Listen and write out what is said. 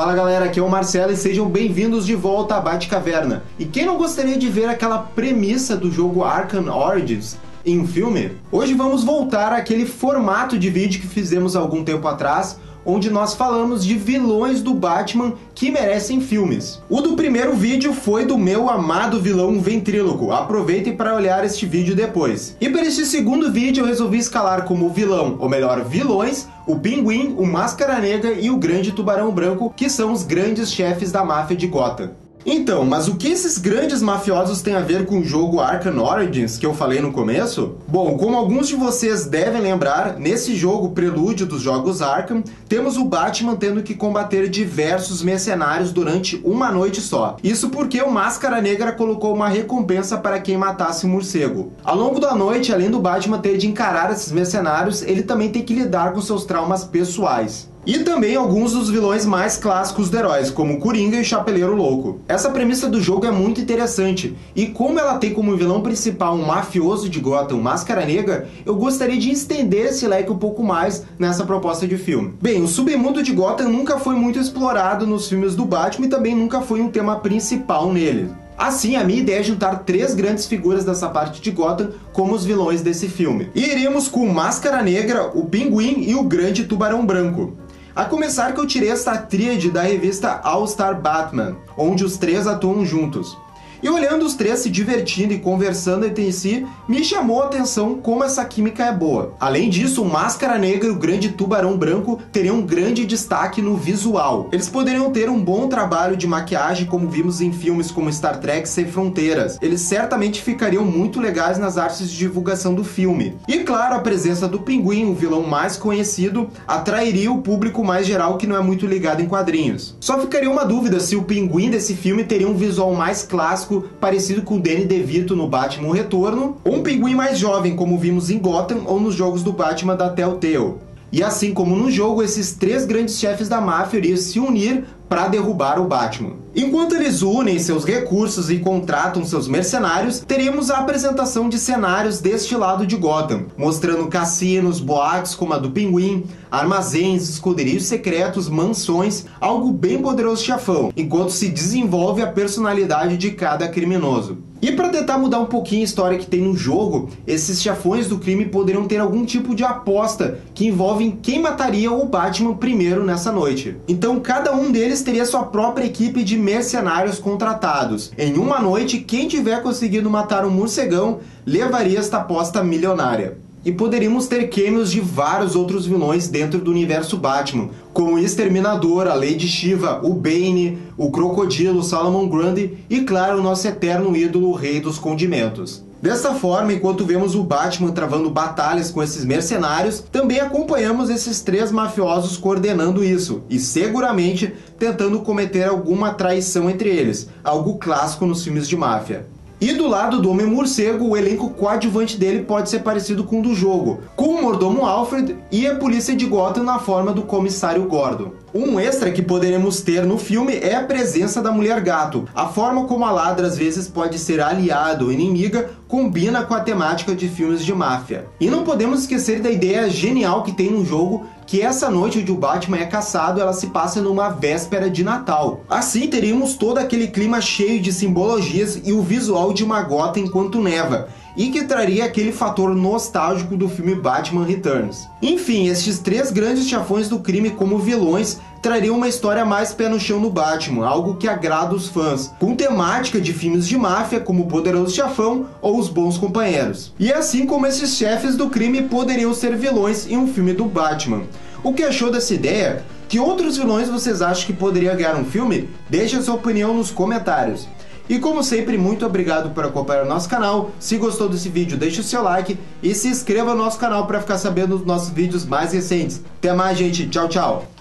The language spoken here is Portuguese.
Fala galera, aqui é o Marcelo e sejam bem-vindos de volta à Batcaverna. E quem não gostaria de ver aquela premissa do jogo Arkham Origins em um filme? Hoje vamos voltar àquele formato de vídeo que fizemos há algum tempo atrás, onde nós falamos de vilões do Batman que merecem filmes. O do primeiro vídeo foi do meu amado vilão Ventríloco, aproveitem para olhar este vídeo depois. E para este segundo vídeo eu resolvi escalar como vilão, ou melhor, vilões, o Pinguim, o Máscara Negra e o Grande Tubarão Branco, que são os grandes chefes da máfia de Gotham. Então, mas o que esses grandes mafiosos têm a ver com o jogo Arkham Origins que eu falei no começo? Bom, como alguns de vocês devem lembrar, nesse jogo prelúdio dos jogos Arkham, temos o Batman tendo que combater diversos mercenários durante uma noite só. Isso porque o Máscara Negra colocou uma recompensa para quem matasse o morcego. Ao longo da noite, além do Batman ter de encarar esses mercenários, ele também tem que lidar com seus traumas pessoais. E também alguns dos vilões mais clássicos do heróis, como Coringa e Chapeleiro Louco. Essa premissa do jogo é muito interessante, e como ela tem como vilão principal um mafioso de Gotham, Máscara Negra, eu gostaria de estender esse leque um pouco mais nessa proposta de filme. Bem, o submundo de Gotham nunca foi muito explorado nos filmes do Batman e também nunca foi um tema principal nele. Assim, a minha ideia é juntar três grandes figuras dessa parte de Gotham como os vilões desse filme. E iremos com o Máscara Negra, o Pinguim e o Grande Tubarão Branco. A começar que eu tirei esta tríade da revista All Star Batman, onde os três atuam juntos. E olhando os três se divertindo e conversando entre si, me chamou a atenção como essa química é boa. Além disso, o Máscara Negra e o Grande Tubarão Branco teriam um grande destaque no visual. Eles poderiam ter um bom trabalho de maquiagem, como vimos em filmes como Star Trek Sem Fronteiras. Eles certamente ficariam muito legais nas artes de divulgação do filme. E claro, a presença do Pinguim, o vilão mais conhecido, atrairia o público mais geral que não é muito ligado em quadrinhos. Só ficaria uma dúvida se o Pinguim desse filme teria um visual mais clássico, parecido com o Danny DeVito no Batman Retorno, ou um Pinguim mais jovem, como vimos em Gotham ou nos jogos do Batman da Telltale. E assim como no jogo, esses três grandes chefes da máfia iriam se unir para derrubar o Batman. Enquanto eles unem seus recursos e contratam seus mercenários, teremos a apresentação de cenários deste lado de Gotham, mostrando cassinos, boates como a do Pinguim, armazéns, esconderijos secretos, mansões, algo bem poderoso chefão, enquanto se desenvolve a personalidade de cada criminoso. E para tentar mudar um pouquinho a história que tem no jogo, esses chefões do crime poderiam ter algum tipo de aposta que envolve quem mataria o Batman primeiro nessa noite. Então cada um deles teria sua própria equipe de mercenários contratados. Em uma noite, quem tiver conseguido matar um morcegão levaria esta aposta milionária. E poderíamos ter cameos de vários outros vilões dentro do universo Batman, como o Exterminador, a Lady Shiva, o Bane, o Crocodilo, Solomon Grundy e, claro, o nosso eterno ídolo, o Rei dos Condimentos. Dessa forma, enquanto vemos o Batman travando batalhas com esses mercenários, também acompanhamos esses três mafiosos coordenando isso, e seguramente tentando cometer alguma traição entre eles, algo clássico nos filmes de máfia. E do lado do Homem-Morcego, o elenco coadjuvante dele pode ser parecido com o do jogo, com o Mordomo Alfred e a polícia de Gotham na forma do Comissário Gordon. Um extra que poderemos ter no filme é a presença da Mulher Gato. A forma como a Ladra às vezes pode ser aliada ou inimiga combina com a temática de filmes de máfia. E não podemos esquecer da ideia genial que tem no jogo, que essa noite onde o Batman é caçado, ela se passa numa véspera de Natal. Assim teríamos todo aquele clima cheio de simbologias e o visual de uma Gotham enquanto neva, e que traria aquele fator nostálgico do filme Batman Returns. Enfim, estes três grandes chefões do crime como vilões trariam uma história mais pé no chão no Batman, algo que agrada os fãs, com temática de filmes de máfia como O Poderoso Chefão ou Os Bons Companheiros. E assim como esses chefes do crime poderiam ser vilões em um filme do Batman. O que achou dessa ideia? Que outros vilões vocês acham que poderia ganhar um filme? Deixe a sua opinião nos comentários. E como sempre, muito obrigado por acompanhar o nosso canal. Se gostou desse vídeo, deixe o seu like e se inscreva no nosso canal para ficar sabendo dos nossos vídeos mais recentes. Até mais, gente. Tchau, tchau.